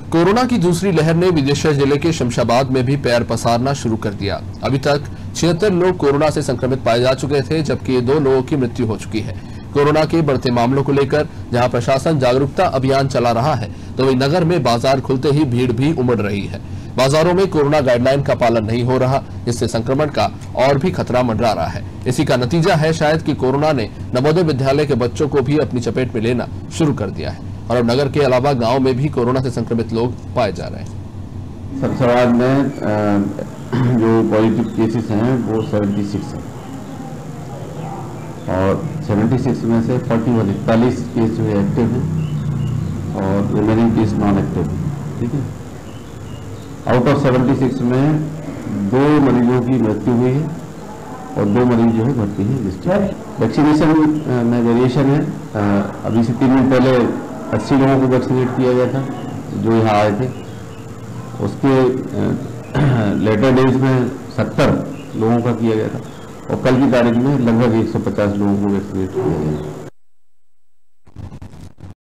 Corona की दूसरी लहर ने विदिशा जिले के शमशाबाद में भी पैर पसारना शुरू कर दिया। अभी तक 76 लोग कोरोना से संक्रमित पाए जा चुके थे, जबकि 2 लोगों की मृत्यु हो चुकी है। कोरोना के बढ़ते मामलों को लेकर जहां प्रशासन जागरूकता अभियान चला रहा है, तो वहीं नगर में बाजार खुलते ही भीड़ भी उमड़ रही है। बाजारों में कोरोना गाइडलाइन का पालन नहीं हो रहा, जिससे संक्रमण का और भी खतरा मंडरा रहा है। इसी का नतीजा है शायद कि कोरोना ने नवोदय विद्यालय के बच्चों को भी अपनी चपेट में लेना शुरू कर दिया है और अब नगर के अलावा गांव में भी कोरोना से संक्रमित लोग पाए जा रहे हैं। शमशाबाद में जो पॉजिटिव केसेस हैं वो 76 है और 76 में से 41 केस जो है एक्टिव हैं और रिमेनिंग केस नॉन एक्टिव है। ठीक है, आउट ऑफ 76 में 2 मरीजों की मृत्यु हुई है और 2 मरीज जो है भर्ती है। वैक्सीनेशन में वेरिएशन है। अभी से 3 दिन पहले 80 लोगों को वैक्सीनेट किया गया था जो यहाँ आए थे। उसके लेटर डेज में 70 लोगों का किया गया था और कल की तारीख में लगभग 150 लोगों को वैक्सीनेट किया गया।